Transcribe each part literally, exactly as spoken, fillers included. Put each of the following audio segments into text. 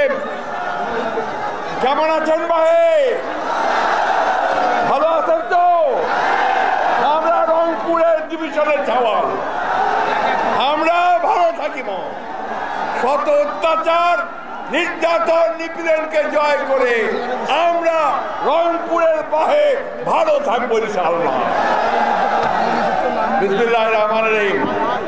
সাহেব, কেমন আছেন ভাই? ভালো আছেন তো? আমরা রংপুরের ডিভিশনের ছাওয়া, আমরা ভালো থাকিব। শত অত্যাচার, নির্যাতন, নিপীড়নকে জয় করে আমরা রংপুরের বাহে ভালো থাকবো ইনশাআল্লাহ। বিসমিল্লাহির রহমানির রহিম।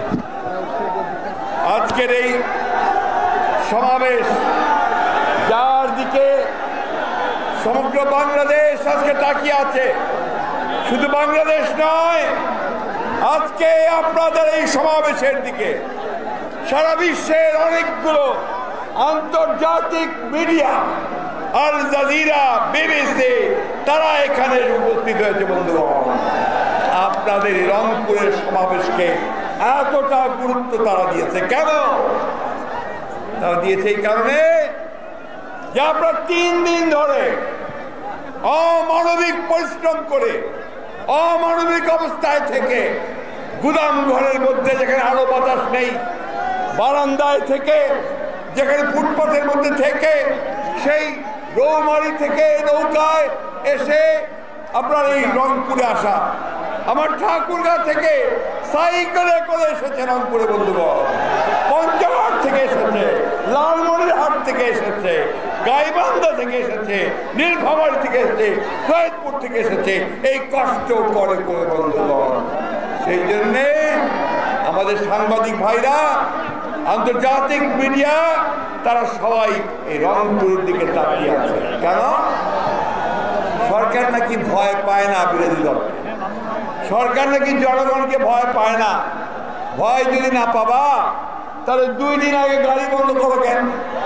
আজকের এই সমাবেশ, যার দিকে সমগ্র বাংলাদেশ আজকে তাকিয়ে আছে, শুধু বাংলাদেশ নয়, আজকে আপনাদের এই সমাবেশের দিকে সারা বিশ্বের অনেকগুলো আন্তর্জাতিক মিডিয়া, আল জাজিরা, বিবিসি, তারা এখানে উপস্থিত হয়েছে। বন্ধুগণ, আপনাদের রংপুরের সমাবেশকে এতটা গুরুত্ব তারা দিয়েছে কেন? তারা দিয়েছে এই কারণে যে আপনারা তিন দিন ধরে অমানবিক পরিশ্রম করে, অমানবিক অবস্থায় থেকে, গুদাম ঘরের মধ্যে যেখানে আলো বাতাস নেই, বারান্দায় থেকে, যেখানে ফুটপাথের মধ্যে থেকে, সেই রৌমারি থেকে নৌকায় এসে আপনার এই রংপুরে আসা, আমার ঠাকুরগাঁ থেকে সাইকেলে করে এসেছে রংপুরে। বন্ধুগণ, পঞ্চগড় থেকে এসেছে, লালমনিরহাট থেকে এসেছে, গাইবান্ধা থেকে এসেছে, নীলফামারী থেকে এসেছে, সৈয়দপুর থেকে এসেছে, এই কষ্ট করে করে। বন্ধুগণ, সেই জন্যে আমাদের সাংবাদিক ভাইরা, আন্তর্জাতিক মিডিয়া, তারা সবাই এই রংপুরের দিকে তাকিয়ে আছে। কেন? সরকার নাকি ভয় পায় না বিরোধী দলকে, সরকার নাকি জনগণকে ভয় পায় না। ভয় যদি না পাবা, তাহলে দুই দিন আগে গাড়ি বন্ধ করো কেন?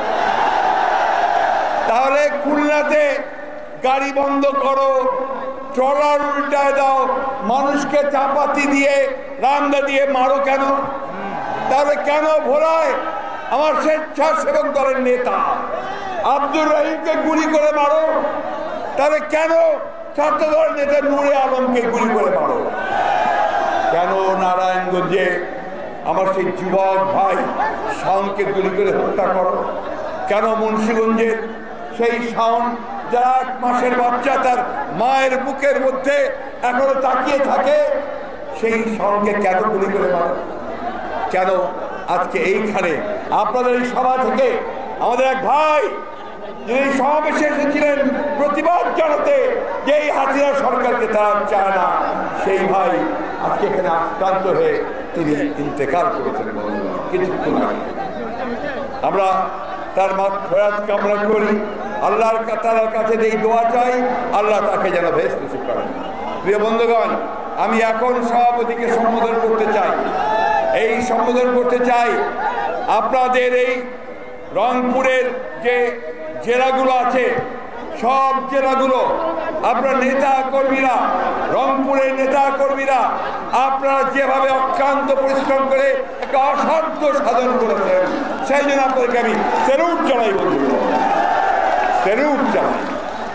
তাহলে খুলনাতে গাড়ি বন্ধ করো, ট্রলার উল্টায় দাও, মানুষকে চাপাতি দিয়ে, রামদা দিয়ে মারো কেন? তাহলে কেন ভোলায় আমার স্বেচ্ছাসেবক দলের নেতা আব্দুর রহিমকে গুলি করে মারো? তাহলে কেন ছাত্র দলের নেতা নূরে আলমকে গুলি করে মারো? কেন নারায়ণগঞ্জে আমার সেই যুবক ভাই শাওনকে গুলি করে হত্যা করো? কেন মুন্সিগঞ্জের সেই শাওন, যারা এক মাসের বাচ্চা, তার মায়ের বুকের মধ্যে এখনো তাকিয়ে থাকে, সেই শাওনকে কেন গুলি করে মারো? কেন আজকে এইখানে আপনাদের এই সভা থেকে আমাদের এক ভাই, যিনি সমাবেশে এসেছিলেন প্রতিবাদ জানাতে যে এই হাসিনা সরকারকে তারা চায় না, সেই ভাই আজকে এখানে আক্রান্ত হয়ে তিনি ইন্তেকাল করেছেন কিছুক্ষণ আগে। আমরা তার মাগফিরাত কামনা করি, আল্লাহর তাআলার কাছে এই দোয়া চাই, আল্লাহ তাকে যেন বেহেশত নসিব করেন। প্রিয় বন্ধুগণ, আমি এখন সভাপতিকে সম্বোধন করতে চাই। এই সম্বোধন করতে চাই আপনাদের এই রংপুরের যে জেলাগুলো আছে, সব জেলাগুলো আপনার নেতা কর্মীরা, রংপুরের নেতা কর্মীরা, আপনারা যেভাবে অক্লান্ত পরিশ্রম করে একটা অসাধ্য সাধন করেছেন, সেই জন্য আপনাদেরকে আমি স্যালুট জানাই। বন্ধুগুলো, স্যালুট জানাই।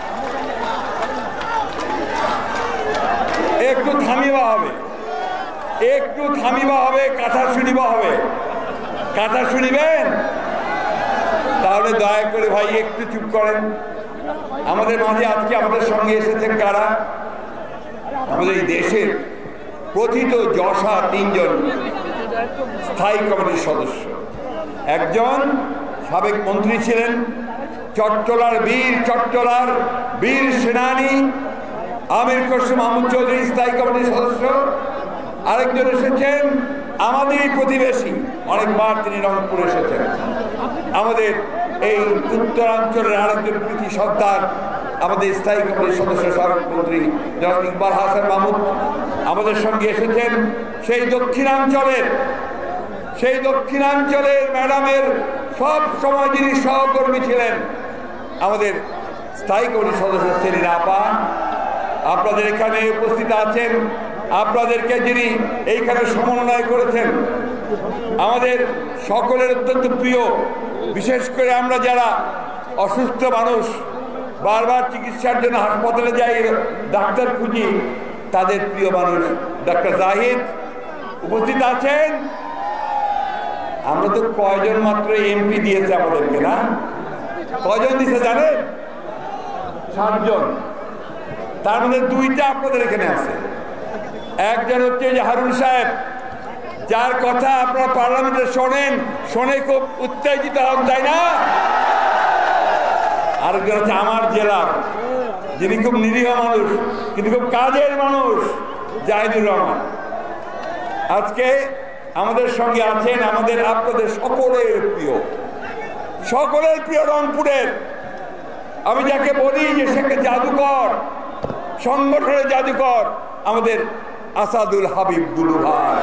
একটু থামিবা হবে, একটু থামিবা হবে, কথা শুনিবা হবে। কথা শুনিবেন? তাহলে দয়া করে ভাই একটু চুপ করেন। আমাদের মাঝে আজকে আমাদের সঙ্গে এসেছেন কারা? আমাদের এই দেশের কথিত যশা তিনজন স্থায়ী কমিটির সদস্য। একজন সাবেক মন্ত্রী ছিলেন, চট্টলার বীর, চট্টলার বীর সেনানী আমির খসরু মাহমুদ চৌধুরী, স্থায়ী কমিটির সদস্য। আরেকজন এসেছেন আমাদের প্রতিবেশী, অনেকবার তিনি রংপুরে এসেছেন, আমাদের এই উত্তরাঞ্চলের আরেকজন কৃতি সর্দার, আমাদের স্থায়ী কমিটির সদস্য, সাবেক মন্ত্রী জনাব ইকবাল হাসান মাহমুদ আমাদের সঙ্গে এসেছেন। সেই দক্ষিণাঞ্চলের সেই দক্ষিণাঞ্চলের ম্যাডামের সব সময় যিনি সহকর্মী ছিলেন, আমাদের স্থায়ী কমিটির সদস্য সেলিনা আপা, আপনাদের এখানে উপস্থিত আছেন। আপনাদেরকে যিনি এইখানে সমন্বয় করেছেন, আমাদের সকলের অত্যন্ত প্রিয়, বিশেষ করে আমরা যারা অসুস্থ মানুষ, বারবার চিকিৎসার জন্য হাসপাতালে যাই, ডাক্তার খুঁজি, তাদের প্রিয় মানুষ ডাক্তার জাহিদ উপস্থিত আছেন। আমরা তো কয়জন মাত্র এমপি দিয়েছে আমাদেরকে, না? কজন দিছে জানেন? সাতজন। তার মধ্যে দুইটা আপনাদের এখানে আছে। একজন হচ্ছে যে হারুন সাহেব, যার কথা আপনারা পার্লামেন্টে শোনেন, শুনে খুব উত্তেজিত হন, তাই না? আরেকজন হচ্ছে আমার জেলার, যিনি খুব নিরীহ মানুষ কিন্তু খুব কাজের মানুষ, জাহিদুর রহমান। আজকে আমাদের সঙ্গে আছেন আমাদের আপনাদের সকলের প্রিয়, সকলের প্রিয় রংপুরের, আমি যাকে বলি যে সেকে জাদুকর, সংগঠনের জাদুকর, আমাদের আসাদুল হাবিব দুলু ভাই।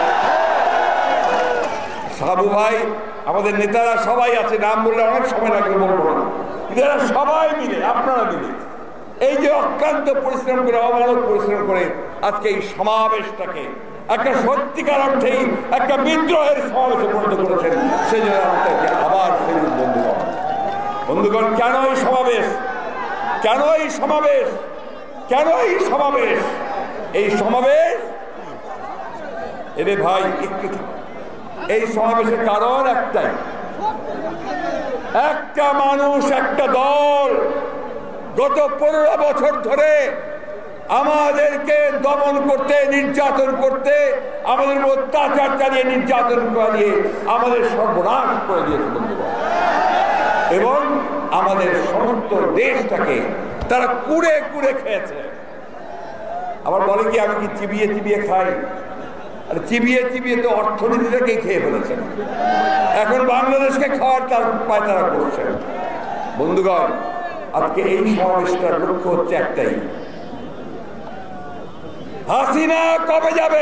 সাবু ভাই, আমাদের নেতারা সবাই আছে, নাম বললে অনেক সময় লাগবে, বলবো না। এরা সবাই মিলে, আপনারা মিলে এই যে অক্লান্ত পরিশ্রম করে, অমানব পরিশ্রম করে আজকে এই সমাবেশটাকে একটা সত্যিকার অর্থেই একটা বিদ্রোহের সমাবেশে পরিণত করেছেন। সেই জন্য আপনাকে আবার ফেরত বন্ধুগণ, বন্ধুগণ কেন এই সমাবেশ, কেন এই সমাবেশ, কেন এই সমাবেশ? এই সমাবেশ এরে ভাই একটু, এই সমাবেশের কারণ একটাই, একটা মানুষ, একটা দল গত পনেরো বছর ধরে আমাদেরকে দমন করতে, নির্যাতন করতে, আমাদের অত্যাচার চালিয়ে, নির্যাতন চালিয়ে আমাদের সর্বনাশ করে দিয়েছে বন্ধুগণ, এবং আমাদের সমস্ত দেশটাকে তারা কুড়ে কুড়ে খেয়েছে। আবার বলে কি আমি কি চিবিয়ে চিবিয়ে খাই? আর চিবিয়ে চিবিয়ে তো অর্থনীতিটাকেই খেয়ে ফেলেছেন। এখন বাংলাদেশকে খাওয়ার তার পায় তারা করছেন। বন্ধুগণ, আজকে এই সমাবেশটার লক্ষ্য হচ্ছে একটাই, হাসিনা কবে যাবে,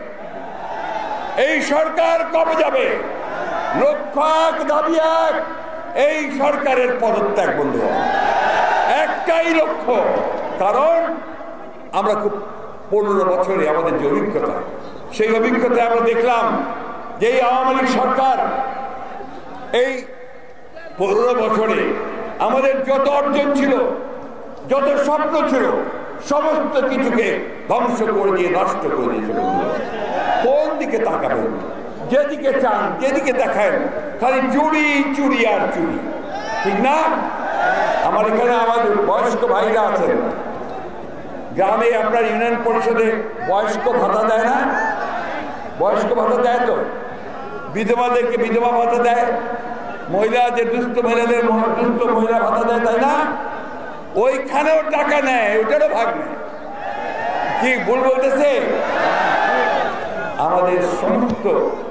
এই সরকার কবে যাবে? লক্ষ্য এক, দাবি এক, এই সরকারের পদত্যাগ। বন্ধুগণ, একটাই লক্ষ্য। কারণ আমরা খুব পনেরো বছরে আমাদের যে অভিজ্ঞতা, সেই অভিজ্ঞতায় আমরা দেখলাম যে এই আওয়ামী লীগ সরকার এই পনেরো বছরে আমাদের যত অর্জন ছিল, যত স্বপ্ন ছিল, সমস্ত কিছুকে ধ্বংস করে দিয়ে নষ্ট করে দিয়েছিল। কোন দিকে তাকাবেন? যেদিকে চান, যেদিকে দেখেন, খালি চুরি চুরি আর চুরি, ঠিক না? আমার এখানে আমাদের বয়স্ক ভাইরা আছেন, গ্রামে আপনার ইউনিয়ন পরিষদে বয়স্ক ভাতা দেয় না? বয়স্ক ভাতা দেয় তো, বিধবাদেরকে বিধবা ভাতা দেয়, মহিলাদের দুস্থ মহিলাদের দুস্থ মহিলা ভাতা দেয়, তাই না? ওইখানেও টাকা নেয়, ওইটারও ভাগ নেয়। কি ভুল বলতেছে? আমাদের সমস্ত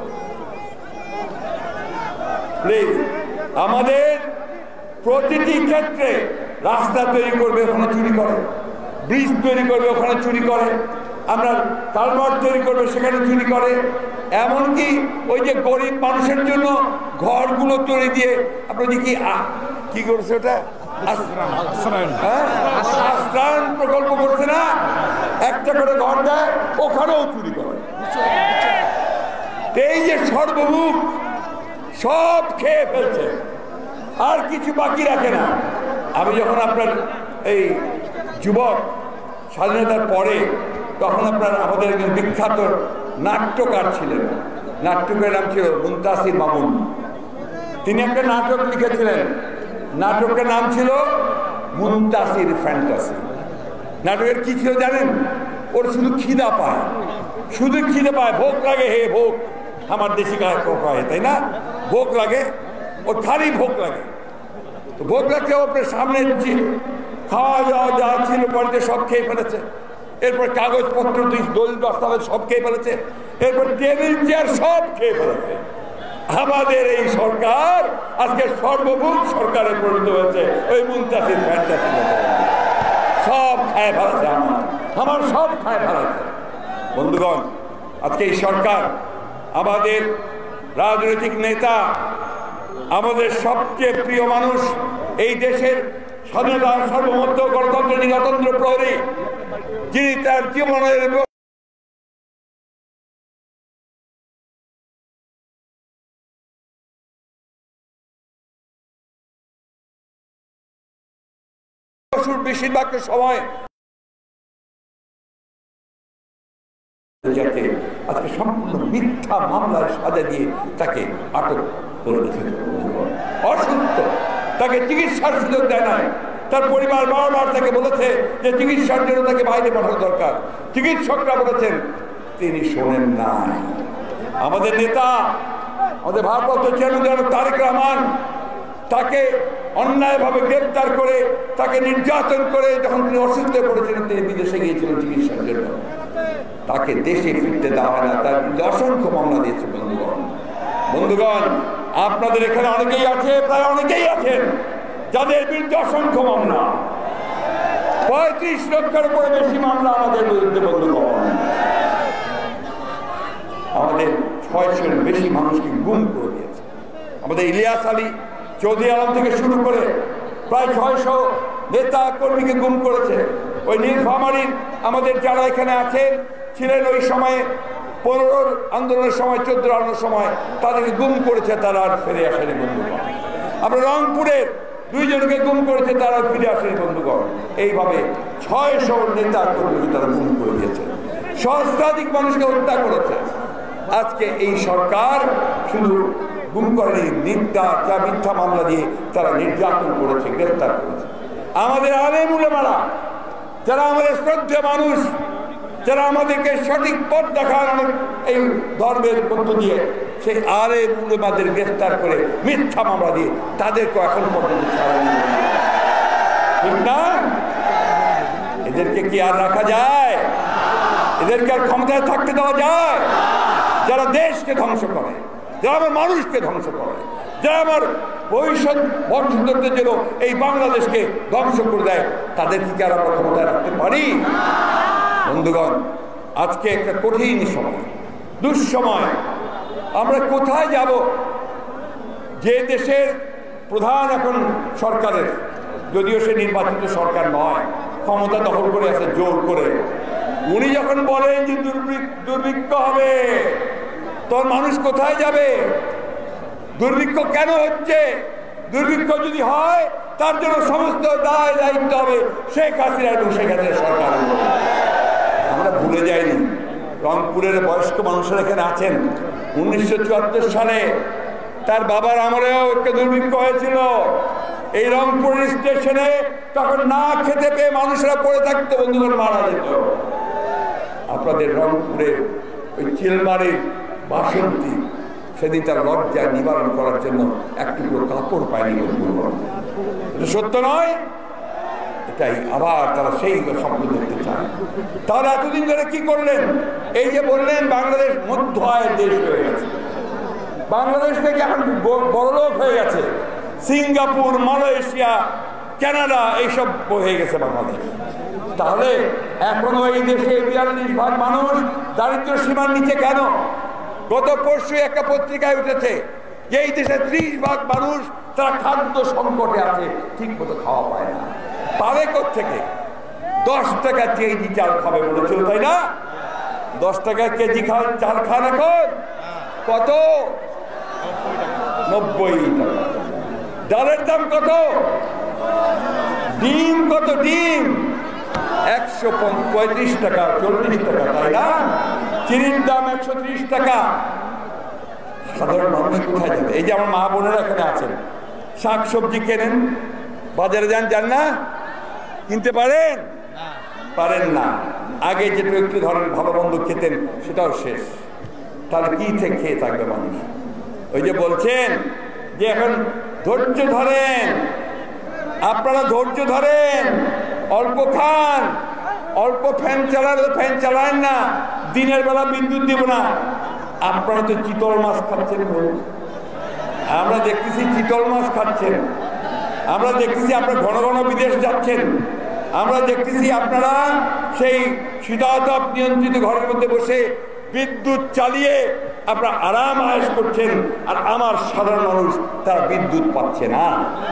প্লিজ, আমাদের প্রতিটি ক্ষেত্রে রাস্তা তৈরি করবে, ওখানে চুরি করে, ব্রিজ তৈরি করবে, ওখানে চুরি করে, আমরা কালভার্ট তৈরি করবে, সেখানে চুরি করে, এমনকি ওই যে গরিব মানুষের জন্য ঘরগুলো তৈরি দিয়ে আপনি দেখি কি করছে, ওটা আশ্রয়ন প্রকল্প করছে না, একটা করে ঘর দেয়, ওখানেও চুরি করে। এই যে সর্বমুখ সব খেয়ে ফেলছে, আর কিছু বাকি রাখে না। আমি যখন আপনার এই যুবক স্বাধীনতার পরে, তখন আপনার আমাদের একজন বিখ্যাত নাট্যকার ছিলেন, নাট্যকারের নাম ছিল মুনতাসির মামুন। তিনি একটা নাটক লিখেছিলেন, নাটকের নাম ছিল মুনতাসির ফ্যান্টাসি। নাটকের কি ছিল জানেন? ওর শুধু খিদা পায়, শুধু খিদে পায়, ভোগ লাগে, হে ভোগ, আমার দেশি গায়ে কয়, তাই না? ভোগ লাগে, ওর খালি ভোগ লাগে। তো ভোগ লাগছে, ওপরে সামনে খাওয়া যাওয়া যা ছিল বাড়িতে সব খেয়ে ফেলেছে, এরপর কাগজপত্র দলিল দস্তাবেজ সব খেয়ে ফেলেছে, এরপর টেবিল চেয়ার সব খেয়ে ফেলেছে। আমাদের এই সরকার আজকে সর্বভূম সরকারে পরিণত হয়েছে ওই মুনতাসির ফ্যান্টাসি, সব খায় ফেলেছে, আমার আমার সব খায় ফেলেছে। বন্ধুগণ, আজকে এই সরকার, আমাদের রাজনৈতিক নেতা, আমাদের সবচেয়ে প্রিয় মানুষ, এই দেশের স্বাধীনতা, সার্বভৌমত্ব, গণতন্ত্র, নিরতন্ত্র প্রহরী, যিনি তার জীবনের বেশিরভাগ সময় যাতে আজকে সম্পূর্ণ মিথ্যা মামলার সাজা দিয়ে তাকে আটক করে রেখেছে। অসত্য তাকে চিকিৎসার সুযোগ দেয় না। তার পরিবার বারবার তাকে বলেছে যে চিকিৎসার জন্য তাকে বাইরে পাঠানো দরকার, চিকিৎসকরা বলেছেন, তিনি শোনেন না। আমাদের নেতা, আমাদের ভারপ্রাপ্ত চেয়ারম্যান তারেক রহমান তাকে অন্যায়ভাবে গ্রেপ্তার করে তাকে নির্যাতন করে যখন তিনি অসুস্থ হয়ে পড়েছিলেন, তিনি বিদেশে গিয়েছিলেন চিকিৎসার জন্য, তাকে দেশে ফিরতে দেওয়া হয় না। তার অসংখ্য মামলা দিয়েছে। বন্ধুগণ বন্ধুগণ আপনাদের এখানে অনেকেই আছে, প্রায় অনেকেই আছেন যাদের বিরুদ্ধে অসংখ্য মামলা, পঁয়ত্রিশ লক্ষের উপরে বেশি মামলা আমাদের বিরুদ্ধে। বন্ধুগণ আমাদের ছয়শোর বেশি মানুষকে গুম করে দিয়েছে। আমাদের ইলিয়াস আলী চৌধুরী আলম থেকে শুরু করে প্রায় ছয়শো নেতা কর্মীকে গুম করেছে। ওই নীলফামারীর আমাদের যারা এখানে আছেন ছিলেন ওই সময়ে পনেরোর আন্দোলনের সময়, চোদ্দ আন্দোলনের সময় তাদেরকে গুম করেছে, তারা আর ফিরে আসেনি। বন্ধুগণ আমরা রংপুরের দুইজনকে গুম করেছে, তারা ফিরে আসেনি। বন্ধুগণ এইভাবে ছয়শো নেতা কর্মীকে তারা গুম করে দিয়েছে, সহস্রাধিক মানুষকে হত্যা করেছে। আজকে এই সরকার শুধু গুম করেনি, মিথ্যা যা মিথ্যা মামলা দিয়ে তারা নির্যাতন করেছে, গ্রেফতার করেছে। আমাদের আলেম উলেমারা যারা আমাদের শ্রদ্ধেয় মানুষ, যারা আমাদেরকে সঠিক পথ দেখান অনেক এই ধর্মের মধ্য দিয়ে, সেই আলেম উলেমাদের গ্রেফতার করে মিথ্যা মামলা দিয়ে তাদেরকে এখন পর্যন্ত ছাড়ানো, ঠিক না? এদেরকে কি আর রাখা যায়? এদেরকে আর ক্ষমতায় থাকতে দেওয়া যায়? যারা দেশকে ধ্বংস করে, যারা আমার মানুষকে ধ্বংস করে, যারা আমার ভবিষ্যৎ বংশধরদের জন্য এই বাংলাদেশকে ধ্বংস করে দেয়, তাদেরকে কি আর আমরা ক্ষমতায় রাখতে পারি? বন্ধুগণ আজকে একটা কঠিন সময়, দুঃসময়। আমরা কোথায় যাব? যে দেশের প্রধান এখন সরকারের, যদিও সে নির্বাচিত সরকার নয়, ক্ষমতা দখল করে আছে জোর করে, উনি যখন বলেন যে দুর্ভিক্ষ হবে, তোর মানুষ কোথায় যাবে? দুর্ভিক্ষ কেন হচ্ছে? দুর্ভিক্ষ যদি হয় তার জন্য সমস্ত দায় দায়িত্ব হবে শেখ হাসিনা এবং শেখ হাসিনা সরকার। আমরা ভুলে যাইনি, রংপুরের বয়স্ক মানুষের এখানে আছেন, উনিশশো চুয়াত্তর সালে তার বাবার আমলেও একটা দুর্ভিক্ষ হয়েছিল। এই রংপুর স্টেশনে তখন না খেতে পেয়ে মানুষরা পড়ে থাকতো, বন্ধুগণ মারা যেত। আপনাদের রংপুরের ওই চিলমারির বাসন্তী সেদিন তার লজ্জা নিবারণ করার জন্য একটু কাপড় পায়নি। বন্ধুগণ এটা সত্য নয়? এটাই আবার তারা সেই স্বপ্ন দেখতে চায়। তারা এতদিন ধরে কি করলেন? এই যে বললেন বাংলাদেশ মধ্য আয়ের দেশ হয়ে গেছে, বাংলাদেশ থেকে এখন বড়লোক হয়ে গেছে, সিঙ্গাপুর, মালয়েশিয়া, কানাডা এইসব হয়ে গেছে বাংলাদেশ। তাহলে এখনো এই দেশে বিয়াল্লিশ ভাগ মানুষ দারিদ্র সীমার নিচে কেন? গত পরশু একটা পত্রিকায় উঠেছে যে এই দেশে ত্রিশ ভাগ মানুষ তারা খাদ্য সংকটে আছে, ঠিক মতো খাওয়া পায় না। পাবে কোত্থেকে? দশ টাকা কেজি চাল খাবে বলেছিল, তাই না? দশ টাকা কেজি চাল খান এখন কত? নব্বই টাকা। ডালের দাম কত? ডিম কত? ডিম একশো পঁয়ত্রিশ টাকা, চল্লিশ টাকা, তাই না? চিনির দাম একশো ত্রিশ টাকা। সাধারণ মানুষ কোথায় যাবে? এই যে আমার মা বোনেরা এখানে আছেন, শাক সবজি কেনেন, বাজারে যান, যান না? কিনতে পারেন? পারেন না। আগে যেটা একটু ধরেন ভালো মন্দ খেতেন সেটাও শেষ, তাহলে কি থেকে খেয়ে থাকবে মানুষ? ওই যে বলছেন যে এখন ধৈর্য ধরেন, আপনারা ধৈর্য ধরেন, অল্প খান, অল্প ফ্যান চালালে ফ্যান চালান না, দিনের বেলা বিদ্যুৎ দিব না। আপনারা তো চিতল মাছ খাচ্ছেন, আমরা দেখতেছি চিতল মাছ খাচ্ছেন, আমরা দেখতেছি আপনারা ঘন ঘন বিদেশ যাচ্ছেন, আমরা দেখতেছি আপনারা সেই শীতাতপ নিয়ন্ত্রিত ঘরের মধ্যে বসে বিদ্যুৎ চালিয়ে আপনারা আরাম আয়েশ করছেন, আর আমার সাধারণ মানুষ তারা বিদ্যুৎ পাচ্ছে না।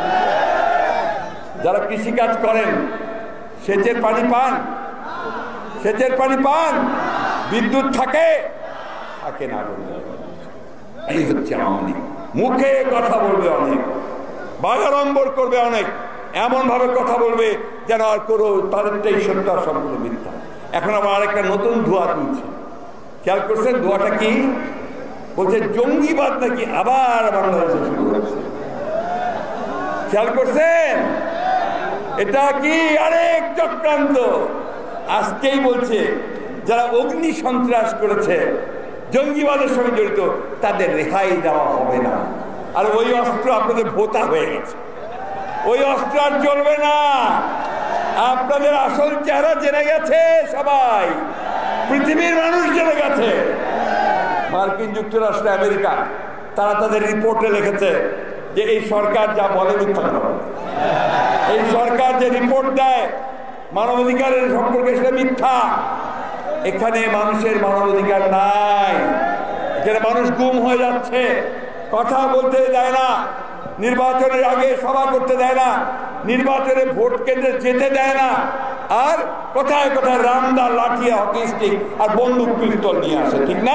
যারা কৃষিকাজ করেন সেচের পানি পান, সেচের পানি পান, বিদ্যুৎ থাকে থাকে না। এই হচ্ছে আওয়ামী লীগ। মুখে কথা বলবে অনেক, বাগাড়ম্বর করবে অনেক, এমন ভাবে কথা বলবে যেন আর কোনো তাদেরটাই সত্য সম্পূর্ণ মিথ্যা। এখন আবার আরেকটা নতুন ধোঁয়া তুলছে, খেয়াল করছেন ধোঁয়াটা কি? বলছে জঙ্গিবাদ নাকি আবার বাংলাদেশে শুরু হচ্ছে। খেয়াল করছেন? এটা কি আরেক চক্রান্ত? আজকেই বলছে যারা অগ্নি সন্ত্রাস করেছে, জঙ্গিবাদের সঙ্গে জড়িত, তাদের রেহাই দেওয়া হবে না। আর ওই অস্ত্র আপনাদের ভোতা হয়ে গেছে, ওই অস্ত্র আর চলবে না। আপনাদের আসল চেহারা জেনে গেছে সবাই, পৃথিবীর মানুষ জেনে গেছে। মার্কিন যুক্তরাষ্ট্র, আমেরিকা, তারা তাদের রিপোর্টে লিখেছে যে এই সরকার যা বলে মিথ্যা কথা বলে। এই সরকার যে রিপোর্ট দেয় মানবাধিকারের সম্পর্কে সেটা মিথ্যা। এখানে মানুষের মানবাধিকার নাই, এখানে মানুষ গুম হয়ে যাচ্ছে, কথা বলতে দেয় না, নির্বাচনের আগে সভা করতে দেয় না, নির্বাচনে ভোট কেন্দ্রে যেতে দেয় না, আর কোথায় কোথায় রামদা, লাঠি, হকি স্টিক আর বন্দুক পিস্তল নিয়ে আসে, ঠিক না?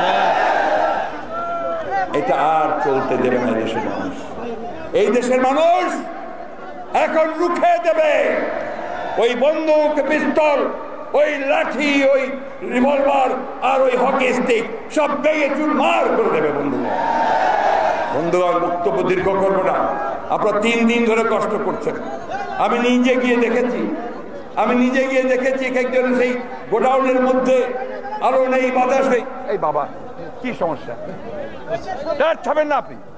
এটা আর চলতে দেবে না এই দেশের মানুষ। এই দেশের মানুষ এখন রুখে দেবে। ওই বন্দুক, পিস্তল, ওই লাঠি, ওই রিভলভার আর ওই হকি স্টিক সব ভেঙে চুরমার করে দেবে। বন্ধুগণ, বন্ধুগণ বক্তব্য দীর্ঘ করবো না। আপনারা তিন দিন ধরে কষ্ট করছেন। আমি নিজে গিয়ে দেখেছি, আমি নিজে গিয়ে দেখেছি একজন সেই গোডাউনের মধ্যে আলো নেই, বাতাস নেই। এই বাবা, কি সমস্যা? ছাবেন না আপনি?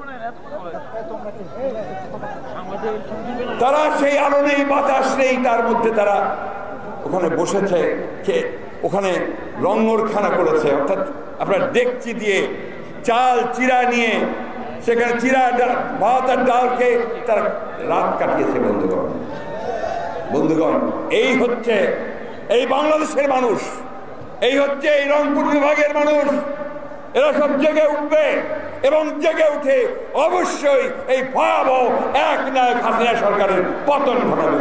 তারা সেই আলো নেই, বাতাস নেই, তার মধ্যে তারা ওখানে বসেছে, ওখানে লঙ্গরখানা করেছে, অর্থাৎ আপনার ডেকচি দিয়ে চাল চিরা নিয়ে সেখানে চিরা ভাত আর ডাল খেয়ে তারা রাত কাটিয়েছে। বন্ধুগণ, বন্ধুগণ এই হচ্ছে এই বাংলাদেশের মানুষ, এই হচ্ছে এই রংপুর বিভাগের মানুষ। এরা সব জেগে উঠবে এবং জেগে উঠে অবশ্যই এই ভয়াবহ এক নায়ক হাসিনা সরকারের পতন ঘটাবে।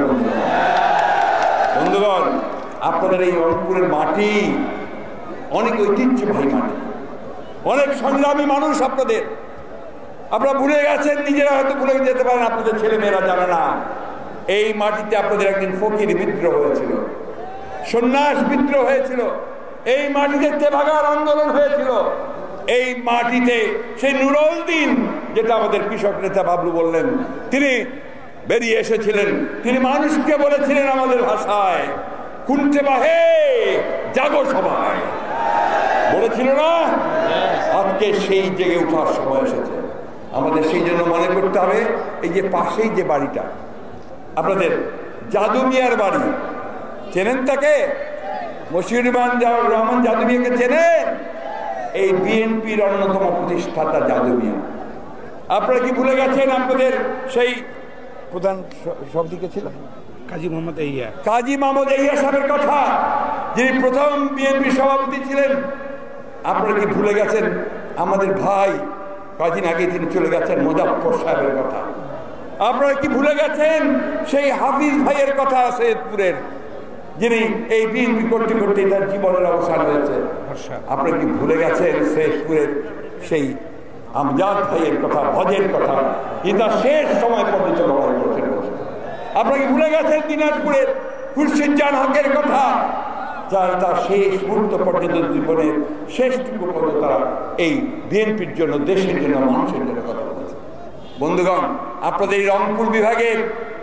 বন্ধুগণ, আপনাদের এই রংপুরের মাটি অনেক ঐতিহ্যবাহী মাটি, অনেক সংগ্রামী মানুষ আপনাদের। আপনারা ভুলে গেছেন, নিজেরা হয়তো ভুলে যেতে পারেন, আপনাদের ছেলে মেয়েরা জানে না। এই মাটিতে আপনাদের একদিন ফকির বিদ্রোহ হয়েছিল, সন্ন্যাস বিদ্রোহ হয়েছিল, এই মাটিতে তেভাগার আন্দোলন হয়েছিল। এই মাটিতে সেই নুরুল দিন, যেটা আমাদের কৃষক নেতা বাবলু বললেন, তিনি বেরিয়ে এসেছিলেন, তিনি মানুষকে বলেছিলেন আমাদের ভাষায়, কুন্ঠে বাহে জাগো সবাই, বলেছিল না? আজকে সেই জেগে ওঠার সময় এসেছে আমাদের। সেই জন্য মনে করতে হবে, এই যে পাশেই যে বাড়িটা আপনাদের জাদু মিয়ার বাড়ি, চেনেন তাকে? মশিউর রহমান জাদু মিয়াকে চেনেন? এই বিএনপির অন্যতম প্রতিষ্ঠাতা জাদু মিয়া। আপনারা কি ভুলে গেছেন আপনাদের সেই প্রধান সভাপতি ছিল কাজী মোহাম্মদ ইয়া, কাজী মোহাম্মদ ইয়া সাহেবের কথা, যিনি প্রথম বিএনপি সভাপতি ছিলেন? আপনারা কি ভুলে গেছেন আমাদের ভাই কদিন আগে তিনি চলে গেছেন মোজাফফর সাহেবের কথা? আপনারা কি ভুলে গেছেন সেই হাফিজ ভাইয়ের কথা, সৈয়দপুরের, যিনি এই বিএনপি করতে করতে তার জীবনের অবসান হয়েছে? আপনারা কি ভুলে গেছেন সৈয়দপুরের সেই আমজাদ ভাইয়ের কথা, ভজের কথা, কিন্তু তার শেষ সময় পর্যন্ত লড়াই করছেন? আপনারা কি ভুলে গেছেন দিনাজপুরের খুরশিদ-জান হকের কথা, যার তার শেষ মুহূর্ত পর্যন্ত জীবনের শেষটুকু পর্যন্ত তারা এই বিএনপির জন্য, দেশের জন্য, মানুষের জন্য কথা বলেছে? বন্ধুগণ, আপনাদের এই রংপুর বিভাগের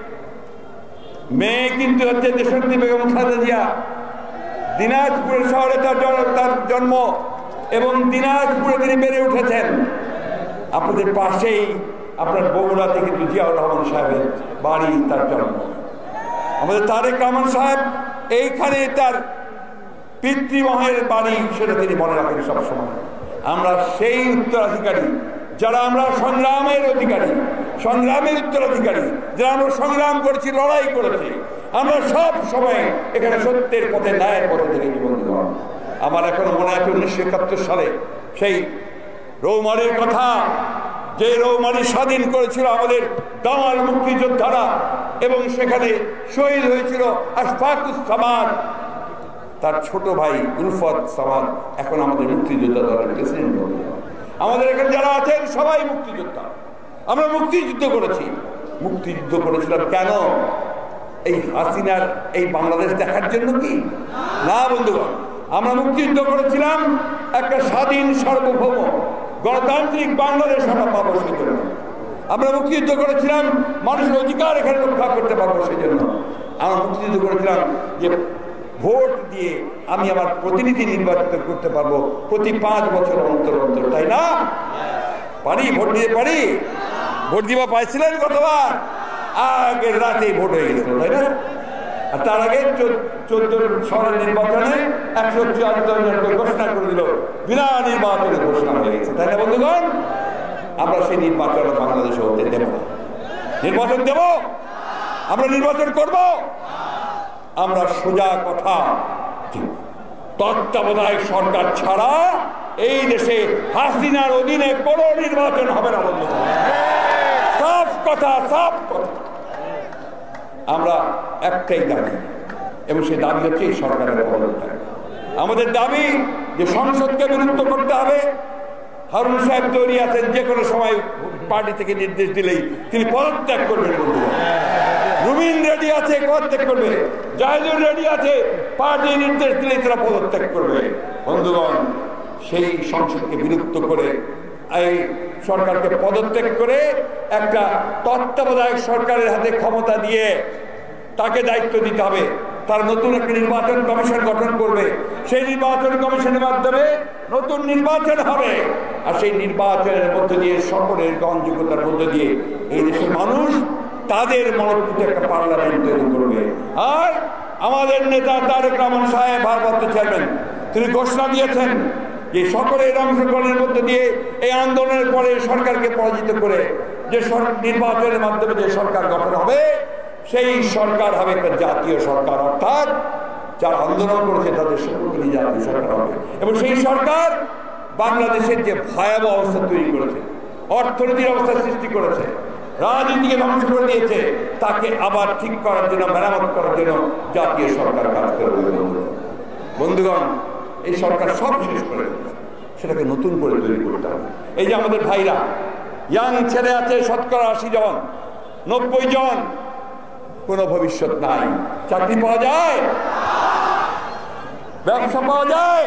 মেয়ে কিন্তু হচ্ছে দেশনেত্রী বেগম খালেদা জিয়া। দিনাজপুরের শহরে তার তার জন্ম এবং দিনাজপুরে তিনি বেড়ে উঠেছেন। আপনাদের পাশেই আপনার বগুড়াতে কিন্তু জিয়াউর রহমান সাহেবের বাড়ি, তার জন্ম। আমাদের তারেক রহমান সাহেব এইখানে তার পিতৃমহের বাড়ি, সেটা তিনি মনে রাখেন সবসময়। আমরা সেই উত্তরাধিকারী যারা আমরা সংগ্রামের অধিকারী, সংগ্রামের উত্তরাধিকারী, যারা আমরা সংগ্রাম করেছি, লড়াই করেছি, আমরা সব সময় এখানে সত্যের পথে, ন্যায়ের পথে দেখেছি। বন্ধুগণ, আমার এখনো মনে আছে উনিশশো একাত্তর সালে সেই রৌমারির কথা, যে রৌমারি স্বাধীন করেছিল আমাদের দামাল মুক্তিযোদ্ধারা, এবং সেখানে শহীদ হয়েছিল আশফাকুস সামাদ, তার ছোট ভাই উলফত সামাদ, এখন আমাদের মুক্তিযোদ্ধা দলের প্রেসিডেন্ট। আমাদের এখানে যারা আছেন সবাই মুক্তিযোদ্ধা। আমরা মুক্তিযুদ্ধ করেছি। মুক্তিযুদ্ধ করেছিলাম কেন? এই হাসিনার এই বাংলাদেশ দেখার জন্য কি? না বন্ধুগণ, আমরা মুক্তিযুদ্ধ করেছিলাম একটা স্বাধীন, সার্বভৌম, গণতান্ত্রিক বাংলাদেশ আমরা পাবো। সেজন্য আমরা মুক্তিযুদ্ধ করেছিলাম মানুষের অধিকার এখানে রক্ষা করতে পারবো, সেই জন্য আমরা মুক্তিযুদ্ধ করেছিলাম যে ভোট দিয়ে আমি আমার প্রতিনিধি নির্বাচিত করতে পারবো প্রতি পাঁচ বছর অন্তর অন্তর, তাই না? পারি, ভোট দিতে পারি। ভোট দিবা পাইছিলেন কতবার? আগের রাতেই ভোট হয়ে গেছিল, তাই না? আর তার আগে চোদ্দ সালের নির্বাচনে একশো চুয়াত্তর জনকে ঘোষণা করে দিল, বিনা নির্বাচনের ঘোষণা হয়ে গেছে, তাই না বন্ধুগণ? আমরা সেই নির্বাচন বাংলাদেশে হতে দেব না। নির্বাচন দেব, আমরা নির্বাচন করব। আমরা সোজা কথা, তত্ত্বাবধায়ক সরকার ছাড়া এই দেশে হাসিনার অধীনে কোনো নির্বাচন হবে না বন্ধুগণ। সাফ কথা, সাফ কথা। আমরা একটাই দাবি, এবং সেই দাবি হচ্ছে এই সরকারের পদত্যাগ। আমাদের দাবি যে সংসদকে বিলুপ্ত করতে হবে। হারুন সাহেব তৈরি আছেন, যে কোনো সময় পার্টি থেকে নির্দেশ দিলেই তিনি পদত্যাগ করবেন বন্ধুগণ। রুমিন রেডি আছে, পদত্যাগ করবে। জাহিদুল রেডি আছে, পার্টি নির্দেশ দিলেই তারা পদত্যাগ করবে বন্ধুগণ। সেই সংসদকে বিলুপ্ত করে, এই সরকারকে পদত্যাগ করে একটা তত্ত্বাবধায়ক সরকারের হাতে ক্ষমতা দিয়ে তাকে দায়িত্ব দিতে হবে। তার নতুন একটা নির্বাচন কমিশন গঠন করবে। সেই নির্বাচন কমিশনের মাধ্যমে নতুন নির্বাচন হবে, আর সেই নির্বাচনের মধ্য দিয়ে সকলের গ্রহণযোগ্যতার মধ্য দিয়ে এই দেশের মানুষ তাদের মনোনীত একটা পার্লামেন্ট তৈরি করবে। আর আমাদের নেতা তারেক রহমান সাহেব, ভারপ্রাপ্ত চেয়ারম্যান, তিনি ঘোষণা দিয়েছেন যে সকলের অংশগ্রহণের মধ্য দিয়ে এই আন্দোলনের পরে সরকারকে পরাজিত করে যে নির্বাচনের মাধ্যমে যে সরকার গঠন হবে, সেই সরকার হবে একটা জাতীয় সরকার, অর্থাৎ যারা আন্দোলন করেছে তাদের সকলকে জাতীয় সরকার হবে। এবং সেই সরকার বাংলাদেশের যে ভয়াবহ অবস্থা তৈরি করেছে, অর্থনীতির অবস্থা সৃষ্টি করেছে, রাজনীতিকে ধ্বংস করে দিয়েছে, তাকে আবার ঠিক করার জন্য, মেরামত করার জন্য জাতীয় সরকার কাজ করবে বন্ধুগণ। এই সরকার সব শেষ করে সেটাকে নতুন করে তৈরি করতে হবে। এই যে আমাদের ভাইরা, ইয়াং ছেলে আছে শতকরা আশি জন, নব্বই জন, কোনো ভবিষ্যৎ নাই। চাকরি পাওয়া যায়, ব্যবসা পাওয়া যায়।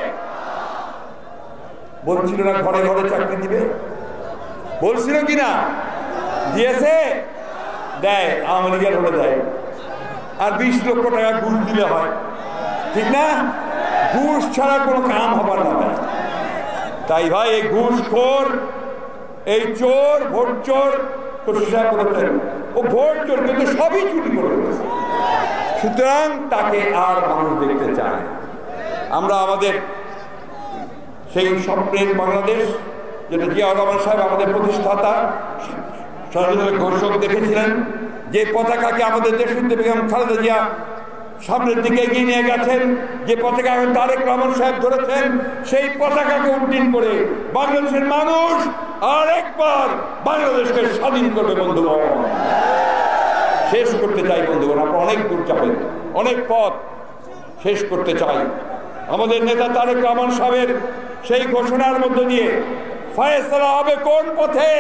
বলছিল না ঘরে ঘরে চাকরি দিবে, বলছিল কিনা? দিয়েছে, দেয়, আওয়ামী লীগের হলে দেয়। আর বিশ লক্ষ টাকা ঘুষ দিলে হয়, ঠিক না? ঘুষ ছাড়া কোনো কাম হবার না। তাই ভাই এই ঘুষখোর, এই চোর, ভোট চোর করেছেন, ও ভোট চোর কিন্তু সবই চুরি করে ফেলেছে। সুতরাং তাকে আর মানুষ দেখতে চায়। আমরা আমাদের সেই স্বপ্নের বাংলাদেশ, যেটা জিয়াউর রহমান সাহেব আমাদের প্রতিষ্ঠাতা, স্বাধীনতা ঘোষক দেখেছিলেন, যে পতাকাকে আমাদের দেশনেত্রী বেগম খালেদা জিয়া সামনের দিকে এগিয়ে নিয়ে গেছেন, যে পতাকা তারেক রহমান সাহেব ধরেছেন, সেই পতাকাকে উড্ডীন করে বাংলাদেশের মানুষ আর একবার বাংলাদেশকে স্বাধীন করবে বন্ধুগণ। শেষ করতে চাই বন্ধুগণ, আমরা অনেক দূর যাবেন, অনেক পথ শেষ করতে চাই। আমাদের নেতা তারেক রহমান সাহেবের সেই ঘোষণার মধ্য দিয়ে ফয়সালা হবে কোন পথে?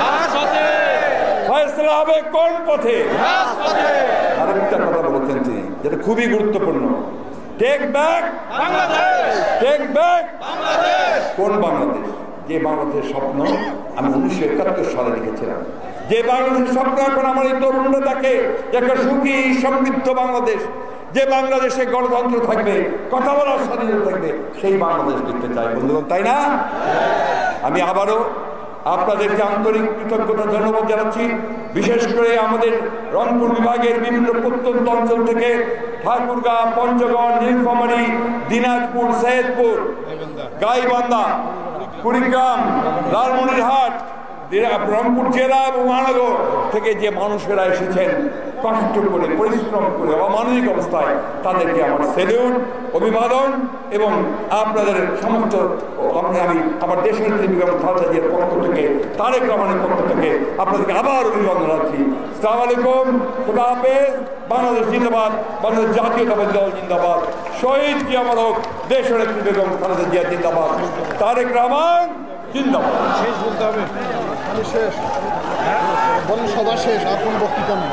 ফয়সালা হবে কোন পথে? আরেকটা কথা বলেছেন তিনি, যেটা খুবই গুরুত্বপূর্ণ, take back Bangladesh. Take back Bangladesh. কোন বাংলাদেশ? যে বাংলাদেশের স্বপ্ন আমি উনিশশো একাত্তর সালে লিখেছিলাম, যে বাংলাদেশের স্বপ্ন এখন আমার এই তরুণরা দেখে, একটা সুখী সমৃদ্ধ বাংলাদেশ, যে বাংলাদেশে গণতন্ত্র থাকবে, কথা বলার স্বাধীনতা থাকবে, সেই বাংলাদেশ দেখতে চাই বন্ধুগণ, তাই না? আমি আবারও আপনাদেরকে আন্তরিক কৃতজ্ঞতা ধন্যবাদ জানাচ্ছি। বিশেষ করে আমাদের রংপুর বিভাগের বিভিন্ন প্রত্যন্ত অঞ্চল থেকে ঠাকুরগাঁ, পঞ্চগড়, নীলফামারী, দিনাজপুর, সৈয়দপুর, গাইবান্ধা, কুড়িগ্রাম, লালমনিরহাট, রংপুর জেলা এবং মহানগর থেকে যে মানুষেরা এসেছেন কষ্ট করে, পরিশ্রম করে, অমানবিক অবস্থায়, তাদেরকে আমার সেলিউট, অভিবাদন এবং আপনাদের সমস্ত আমি আমার দেশের বেগম খালেদা জিয়ার পক্ষ থেকে, তারেক রহমানের পক্ষ থেকে আপনাদেরকে আবার অভিবাদন জানাচ্ছি। আসসালামু আলাইকুম, খুদা হাফেজ। বাংলাদেশ জিন্দাবাদ, বাংলাদেশ জাতীয়তাবাদী দল জিন্দাবাদ, শহীদ জিয়া মারক, দেশের বেগম খালেদা জিয়া জিন্দাবাদ, তারেক রহমান জিন্দাবাদ। শেষ বলতে হবে, শেষ বলেন, সদা শেষ, আর কোন বক্তৃতা নেই।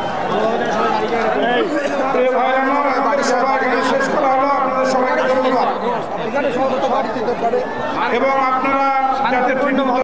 শেষ করা হলো, আপনাদের সবাইকে ধন্যবাদ এবং আপনারা যাতে